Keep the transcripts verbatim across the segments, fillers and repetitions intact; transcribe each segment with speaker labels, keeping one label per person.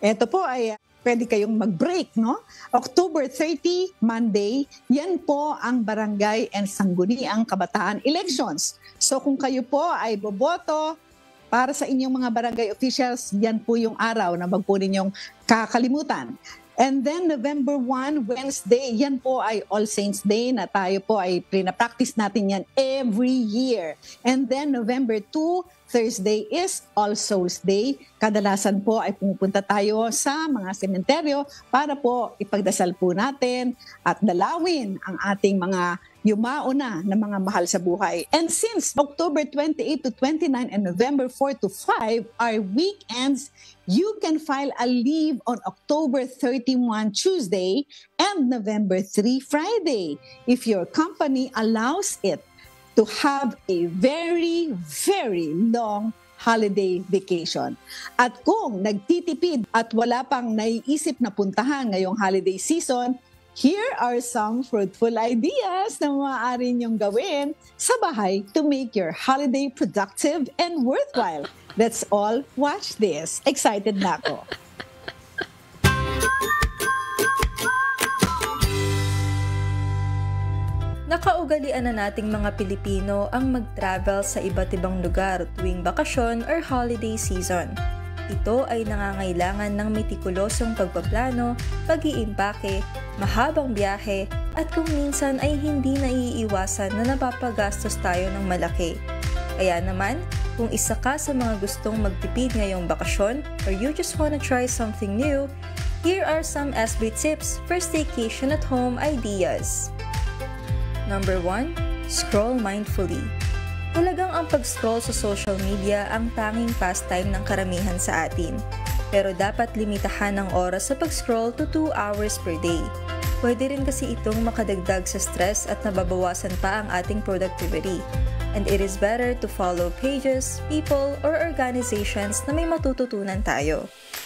Speaker 1: Ito po ay pwede kayong mag-break, no? October thirtieth, Monday, yan po ang Barangay and Sangguniang Kabataan Elections. So kung kayo po ay boboto para sa inyong mga barangay officials, yan po yung araw na wag po ninyong kakalimutan. And then November first, Wednesday, yan po ay All Saints Day na tayo po ay prina-practice natin yan every year. And then November second, Thursday is All Souls Day. Kadalasan po ay pumupunta tayo sa mga sementeryo para po ipagdasal po natin at dalawin ang ating mga yumauna na mga mahal sa buhay. And since October twenty-eighth to twenty-ninth and November fourth to five are weekends, you can file a leave on October thirty-first, Tuesday, and November third, Friday, if your company allows it to have a very, very long holiday vacation. At kung nagtitipid at wala pang naiisip na puntahan ngayong holiday season, here are some fruitful ideas na maaari niyong gawin sa bahay to make your holiday productive and worthwhile. Let's all watch this. Excited na ako.
Speaker 2: Nakaugalian na nating mga Pilipino ang mag-travel sa iba't ibang lugar tuwing bakasyon or holiday season. Ito ay nangangailangan ng metikulosong pagpaplano, pag-iimpake, mahabang biyahe, at kung minsan ay hindi naiiwasan na napapagastos tayo ng malaki. Kaya naman, kung isa ka sa mga gustong magtipid ngayong bakasyon or you just wanna try something new, here are some S B tips for staycation at home ideas. Number one, scroll mindfully. Talagang ang pag-scroll sa social media ang tanging pastime ng karamihan sa atin. Pero dapat limitahan ang oras sa pag-scroll to two hours per day. Pwede rin kasi itong makadagdag sa stress at nababawasan pa ang ating productivity. And it is better to follow pages, people, or organizations na may matututunan tayo.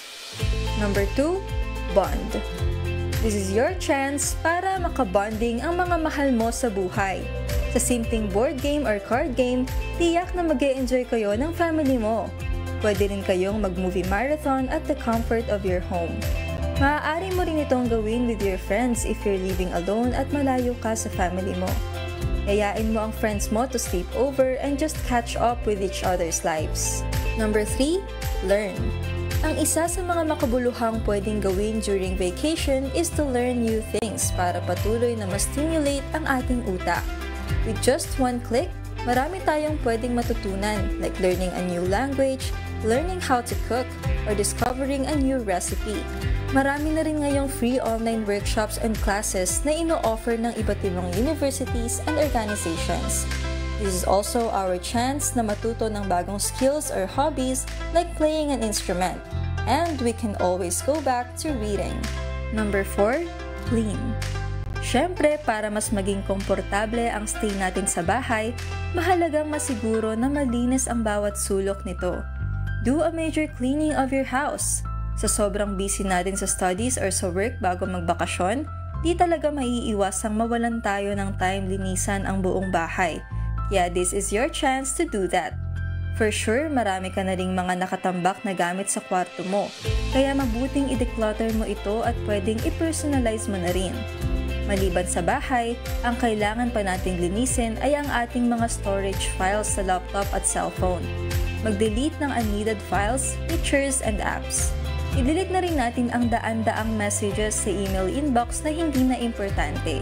Speaker 2: Number two, bond. This is your chance para makabonding ang mga mahal mo sa buhay. Sa simpleng board game or card game, tiyak na mag-e-enjoy kayo ng family mo. Pwede rin kayong mag-movie marathon at the comfort of your home. Maaari mo rin itong gawin with your friends if you're living alone at malayo ka sa family mo. Yayain mo ang friends mo to sleep over and just catch up with each other's lives. Number three, learn. Ang isa sa mga makabuluhang pwedeng gawin during vacation is to learn new things para patuloy na ma-stimulate ang ating utak. With just one click, marami tayong pwedeng matutunan like learning a new language, learning how to cook, or discovering a new recipe. Marami na rin ngayong free online workshops and classes na ino-offer ng iba't ibang universities and organizations. This is also our chance na matuto ng bagong skills or hobbies like playing an instrument. And we can always go back to reading. Number four, clean. Siyempre, para mas maging komportable ang stay natin sa bahay, mahalagang masiguro na malinis ang bawat sulok nito. Do a major cleaning of your house. Sa sobrang busy natin sa studies or sa work bago magbakasyon, di talaga maiiwasang mawalan tayo ng time linisan ang buong bahay. Yeah, this is your chance to do that. For sure, marami ka na ring mga nakatambak na gamit sa kwarto mo, kaya mabuting i-declutter mo ito at pwedeng i-personalize mo na rin. Maliban sa bahay, ang kailangan pa nating linisin ay ang ating mga storage files sa laptop at cellphone. Mag-delete ng unneeded files, pictures, and apps. I-delete na rin natin ang daan-daang messages sa email inbox na hindi na importante.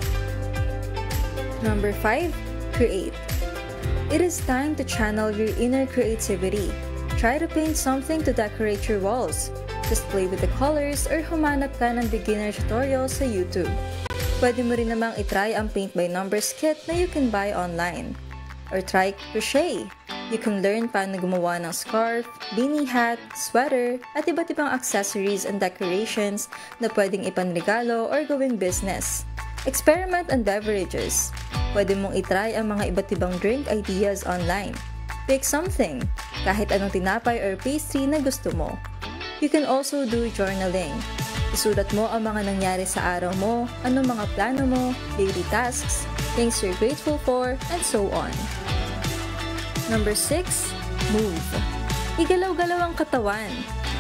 Speaker 2: Number five, create. It is time to channel your inner creativity. Try to paint something to decorate your walls. Just play with the colors or humanap ka ng beginner tutorials sa YouTube. Pwede mo rin namang itry ang paint by numbers kit na you can buy online. Or try crochet. You can learn paano gumawa ng scarf, beanie hat, sweater, at iba't ibang accessories and decorations na pwedeng ipanregalo or gawing business. Experiment on beverages. Pwede mong itry ang mga iba't ibang drink ideas online. Pick something, kahit anong tinapay or pastry na gusto mo. You can also do journaling. Isulat mo ang mga nangyari sa araw mo, anong mga plano mo, daily tasks, things you're grateful for, and so on. Number six, move. Igalaw-galaw ang katawan.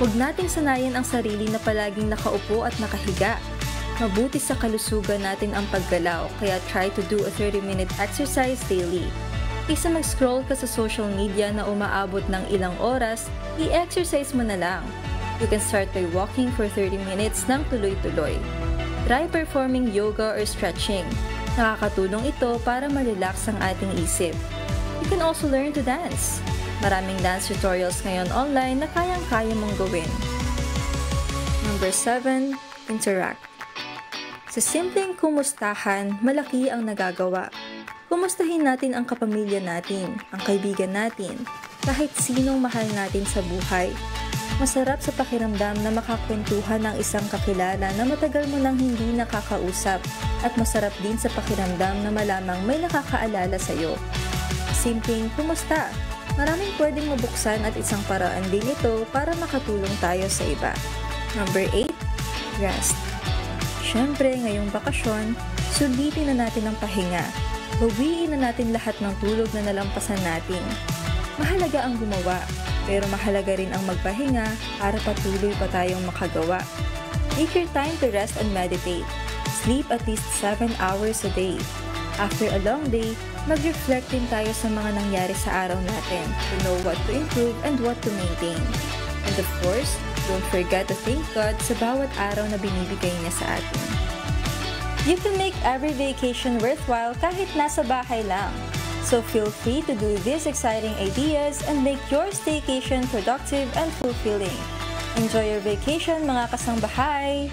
Speaker 2: Huwag nating sanayin ang sarili na palaging nakaupo at nakahiga. Mabuti sa kalusugan natin ang paggalaw, kaya try to do a thirty minute exercise daily. Kaysa mag-scroll ka sa social media na umaabot ng ilang oras, i-exercise mo na lang. You can start by walking for thirty minutes ng tuloy-tuloy. Try performing yoga or stretching. Nakakatulong ito para ma-relax ang ating isip. You can also learn to dance. Maraming dance tutorials ngayon online na kayang-kaya mong gawin. Number seven. Interact. Sa simpleng kumustahan, malaki ang nagagawa. Kumustahin natin ang kapamilya natin, ang kaibigan natin, kahit sinong mahal natin sa buhay. Masarap sa pakiramdam na makakwentuhan ng isang kakilala na matagal mo nang hindi nakakausap, at masarap din sa pakiramdam na malamang may nakakaalala sa'yo. Simpleng kumusta? Maraming pwedeng mabuksan at isang paraan din ito para makatulong tayo sa iba. Number eight. Rest. Siyempre, ngayong bakasyon, sulitin na natin ang pahinga. Bawiin na natin lahat ng tulog na nalampasan natin. Mahalaga ang gumawa, pero mahalaga rin ang magpahinga para patuloy pa tayong makagawa. Take your time to rest and meditate. Sleep at least seven hours a day. After a long day, mag-reflect din tayo sa mga nangyari sa araw natin to know what to improve and what to maintain. And of course, don't forget to thank God sa bawat araw na binibigay niya sa atin. You can make every vacation worthwhile kahit nasa bahay lang. So feel free to do these exciting ideas and make your staycation productive and fulfilling. Enjoy your vacation, mga kasangbahay!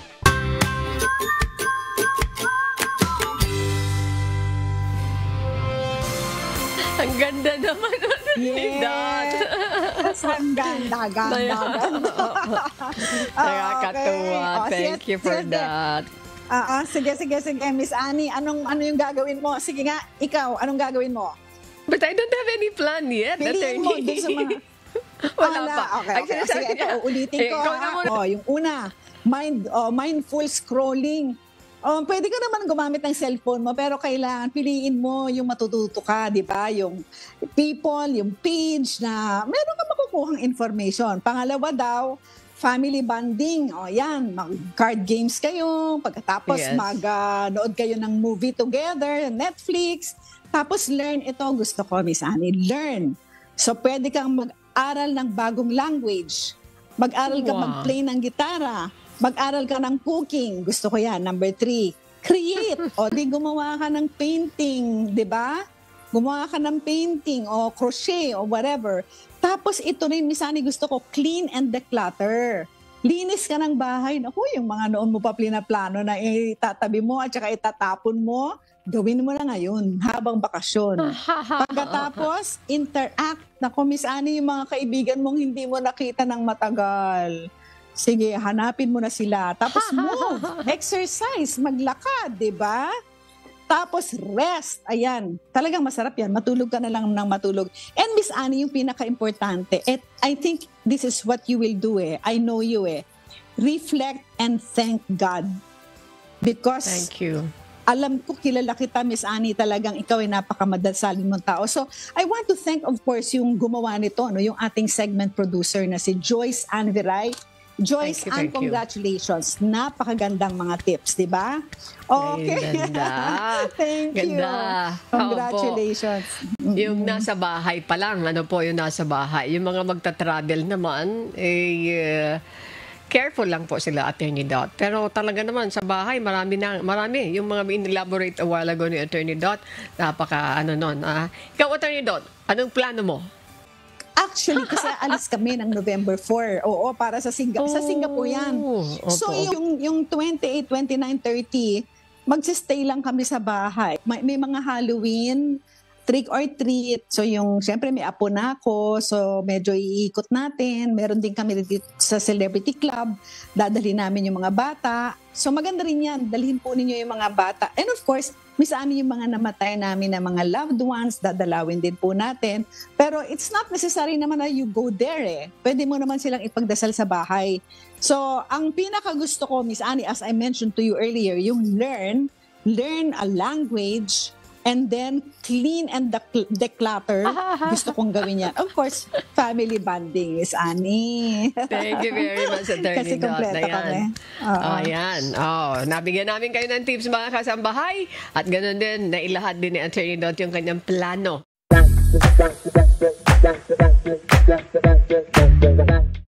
Speaker 3: Ang ganda naman ni Dot.
Speaker 1: Yes! Ang ganda, ganda, ganda.
Speaker 3: Nakakatuwa.
Speaker 1: Okay. Oh,
Speaker 3: Thank
Speaker 1: sige,
Speaker 3: you for
Speaker 1: sige.
Speaker 3: that.
Speaker 1: Ah, ah, sige, sige, sige. Miss Annie, anong, ano yung gagawin mo? Sige nga, ikaw, anong gagawin mo?
Speaker 3: But I don't have any plan yet,
Speaker 1: Piliin mo dun sa mga...
Speaker 3: Wala
Speaker 1: Ala,
Speaker 3: pa.
Speaker 1: Okay, okay.
Speaker 3: Actually,
Speaker 1: Sige,
Speaker 3: sabi
Speaker 1: ito,
Speaker 3: niya,
Speaker 1: uulitin
Speaker 3: eh,
Speaker 1: ko.
Speaker 3: ikaw na
Speaker 1: ha?
Speaker 3: muna.
Speaker 1: Oh, yung una, mind, oh, mindful scrolling. Oh, pwede ka naman gumamit ng cellphone mo, pero kailangan piliin mo yung matututo ka, di ba? Yung people, yung page na meron ka makukuhang information. Pangalawa daw, family bonding. O yan, mag-card games kayo. Pagkatapos
Speaker 3: Yes.
Speaker 1: mag-nood kayo ng movie together, Netflix. Tapos learn ito, gusto ko, Miss Annie, learn. So pwede kang mag-aral ng bagong language. Mag-aral ka
Speaker 3: Wow.
Speaker 1: mag-play ng gitara. Mag-aral ka ng cooking. Gusto ko yan. Number three, create. O di gumawa ka ng painting, di ba? Gumawa ka ng painting o crochet o whatever. Tapos ito rin, Misani, gusto ko, clean and declutter. Linis ka ng bahay. Naku, yung mga noon mo pa plano na itatabi mo at saka itatapon mo, gawin mo na ngayon habang bakasyon. Pagkatapos, interact. Naku, Miss Annie, yung mga kaibigan mong hindi mo nakita ng matagal. Sige, hanapin mo na sila. Tapos move, exercise, maglakad, di ba? Tapos rest. Ayan, talagang masarap yan. Matulog ka na lang ng matulog. And Miss Annie, yung pinaka-importante, at I think this is what you will do eh. I know you eh. Reflect and thank God. Because
Speaker 3: Thank you.
Speaker 1: alam ko, kilala kita, Miss Annie, talagang ikaw ay napakamadalsalin mong tao. So, I want to thank, of course, yung gumawa nito, no, yung ating segment producer na si Joyce Ann Viray. Joyce
Speaker 3: Thank you,
Speaker 1: Ann,
Speaker 3: thank you.
Speaker 1: congratulations. Napakagandang mga tips, di ba? Okay.
Speaker 3: Ay, ganda.
Speaker 1: Thank you.
Speaker 3: Ganda.
Speaker 1: Congratulations.
Speaker 3: Yung nasa bahay pa lang, ano po yung nasa bahay. Yung mga magta-travel naman, eh, uh, careful lang po sila, Attorney Dot. Pero talaga naman, sa bahay, marami na, marami. Yung mga in-elaborate a while ago ni Attorney Dot, napaka, ano nun. Ah. Ikaw, Attorney Dot, anong plano mo?
Speaker 1: Actually, kasi alis kami ng November four. Oo, para sa, Singa- sa Singapore yan.
Speaker 3: Opo.
Speaker 1: So, yung, yung twenty-eight, twenty-nine, thirty, magsistay lang kami sa bahay. May, may mga Halloween, trick or treat. So, yung, syempre may apo na ako. So, medyo iikot natin. Meron din kami dito sa Celebrity Club. Dadalhin namin yung mga bata. So, maganda rin yan. Dalhin po ninyo yung mga bata. And of course, Miss Annie, yung mga namatay namin na mga loved ones, dadalawin din po natin. Pero it's not necessary naman na you go there eh. Pwede mo naman silang ipagdasal sa bahay. So, ang pinakagusto ko, Miss Annie, as I mentioned to you earlier, yung learn, learn a language, and then clean and dec- declutter. Gusto kong gawin yan. Of course, family bonding is Ani.
Speaker 3: Thank you very much, Attorney
Speaker 1: Kasi
Speaker 3: Dot.
Speaker 1: kompleto kami. Oo.
Speaker 3: Ayan. Oh, nabigyan namin kayo ng tips mga kasambahay at ganoon din, nailahad din ni Attorney Dot yung kanyang plano.